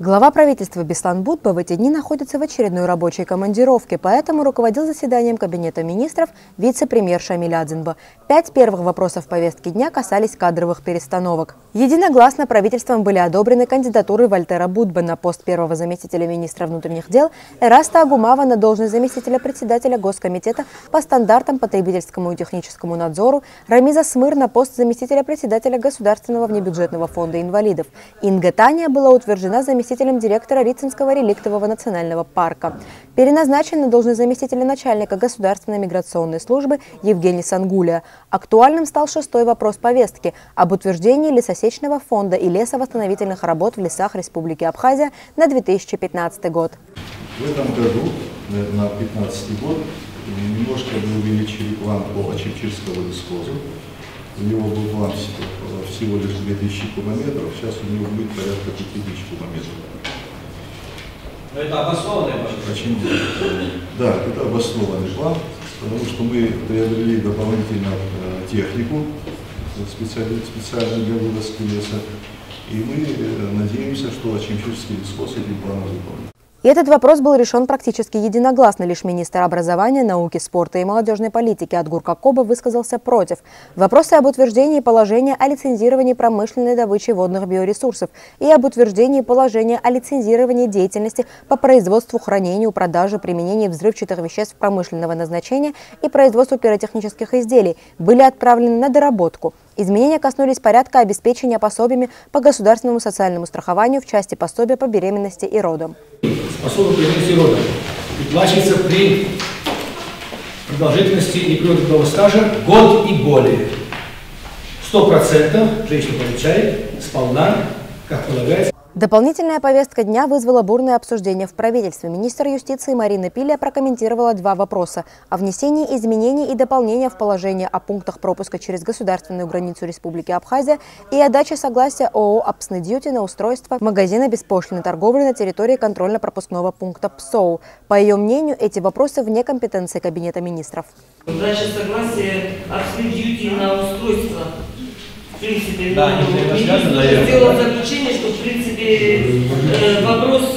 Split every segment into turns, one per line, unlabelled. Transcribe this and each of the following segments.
Глава правительства Беслан Бутба в эти дни находится в очередной рабочей командировке, поэтому руководил заседанием Кабинета министров вице-премьер Шамиль Адзинба. 5 первых вопросов повестки дня касались кадровых перестановок. Единогласно правительством были одобрены кандидатуры Вальтера Бутба на пост первого заместителя министра внутренних дел, Эраста Агумава на должность заместителя председателя Госкомитета по стандартам потребительскому и техническому надзору, Рамиза Смыр на пост заместителя председателя Государственного внебюджетного фонда инвалидов. Инга Таня была утверждена заместителем директора Рицинского реликтового национального парка. Переназначен на должность заместителя начальника Государственной миграционной службы Евгений Сангулия. Актуальным стал 6-й вопрос повестки об утверждении лесосечного фонда и лесовосстановительных работ в лесах Республики Абхазия на 2015 год.
В этом году, на 2015 год, немножко мы увеличили план по Ачепчирскому лесхозу. У него был план всего лишь 2000 кубометров, сейчас у него будет порядка 5000 кубометров.
Но это обоснованный план?
Почему? Да, это обоснованный план, потому что мы приобрели дополнительно технику специальную для вывозки леса, и мы надеемся, что Ачепчирский лесхоз эти планы выполнит.
И этот вопрос был решен практически единогласно. Лишь министр образования, науки, спорта и молодежной политики Адгур Какоба высказался против. Вопросы об утверждении положения о лицензировании промышленной добычи водных биоресурсов и об утверждении положения о лицензировании деятельности по производству, хранению, продаже, применению взрывчатых веществ промышленного назначения и производству пиротехнических изделий были отправлены на доработку. Изменения коснулись порядка обеспечения пособиями по государственному социальному страхованию в части пособия по беременности и родам.
Пособие по беременности и родам выплачивается при продолжительности непрерывного стажа год и более. 100% женщина получает сполна, как полагается.
Дополнительная повестка дня вызвала бурное обсуждение в правительстве. Министр юстиции Марина Пиля прокомментировала 2 вопроса о внесении изменений и дополнения в положение о пунктах пропуска через государственную границу Республики Абхазия и о даче согласия ООО «Апснедьюти» на устройство магазина беспошлиной торговли на территории контрольно-пропускного пункта ПСОУ. По ее мнению, эти вопросы вне компетенции Кабинета министров.
Дача согласия «Апснедьюти» на устройство. В принципе,
да,
сделал заключение, что в принципе вопрос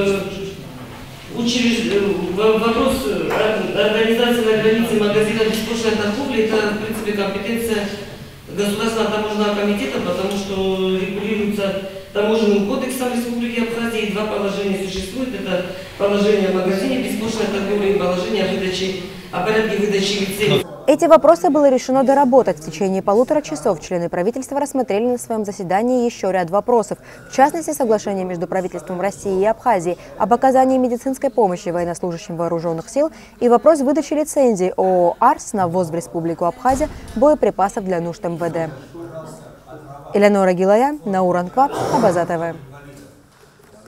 организации на границе магазина беспошлиной торговли — это в принципе компетенция Государственного таможенного комитета, потому что регулируется таможенным кодексом Республики Абхазия, и 2 положения существуют. Это положение о магазине беспошлиной торговли и положение о порядке выдачи лицензии.
Эти вопросы было решено доработать. В течение 1,5 часов члены правительства рассмотрели на своем заседании еще ряд вопросов. В частности, соглашение между правительством России и Абхазии об оказании медицинской помощи военнослужащим вооруженных сил и вопрос выдачи лицензии ООО «Арс» на ввоз в Республику Абхазия боеприпасов для нужд МВД. Элеонора Гилая, Науран Квап, Абаза ТВ.